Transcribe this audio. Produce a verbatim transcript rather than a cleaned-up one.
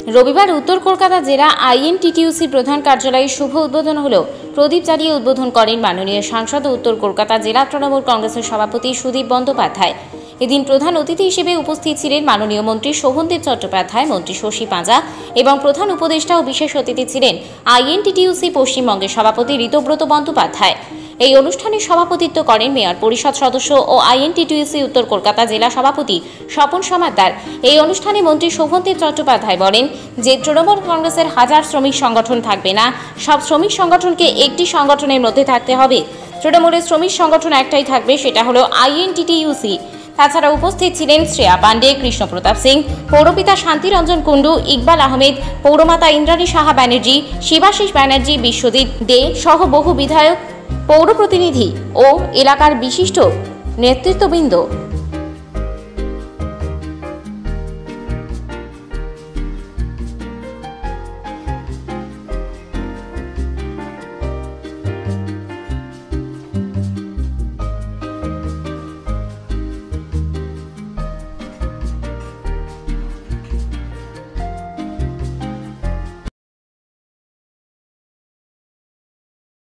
রবিবার উত্তর কলকাতা জেলা আইএনটিটিইউসি প্রধান কার্যালয়ে শুভ উদ্বোধন হলো। প্রদীপ জ্বালিয়ে উদ্বোধন করেন মাননীয় সাংসদ ও উত্তর কলকাতা জেলা তৃণমূল কংগ্রেসের সভাপতি সুদীপ বন্দ্যোপাধ্যায়। এদিন প্রধান অতিথি হিসেবে উপস্থিত ছিলেন মাননীয় মন্ত্রী শোভনদেব চট্টোপাধ্যায়, মন্ত্রী শশী পাঁজা এবং প্রধান উপদেষ্টা ও বিশেষ অতিথি ছিলেন আইএনটিটিইউসি পশ্চিমবঙ্গের সভাপতি ঋতব্রত বন্দ্যোপাধ্যায়। এই অনুষ্ঠানে সভাপতিত্ব করেন মেয়র পরিষদ সদস্য ও আইএনটিটিইউসি উত্তর কলকাতা জেলা সভাপতি স্বপন সমাদ্দার। এই অনুষ্ঠানে মন্ত্রী শোভনদেব চট্টোপাধ্যায় বলেন যে তৃণমূল কংগ্রেসের হাজার শ্রমিক সংগঠন থাকবে না, সব শ্রমিক সংগঠনকে একটি সংগঠনের মধ্যে থাকতে হবে। তৃণমূলের শ্রমিক সংগঠন একটাই থাকবে, সেটা হলো আইএনটিটিইউসি। তাছাড়া উপস্থিত ছিলেন শ্রেয়া পাণ্ডে, কৃষ্ণপ্রতাপ সিং, পৌরপিতা শান্তিরঞ্জন কুণ্ডু, ইকবাল আহমেদ, পৌরমাতা ইন্দ্রাণী সাহা ব্যানার্জি, শিবাশিস ব্যানার্জি, বিশ্বজিৎ দে সহ বহু বিধায়ক, পৌর প্রতিনিধি ও এলাকার বিশিষ্ট নেতৃত্ববৃন্দ।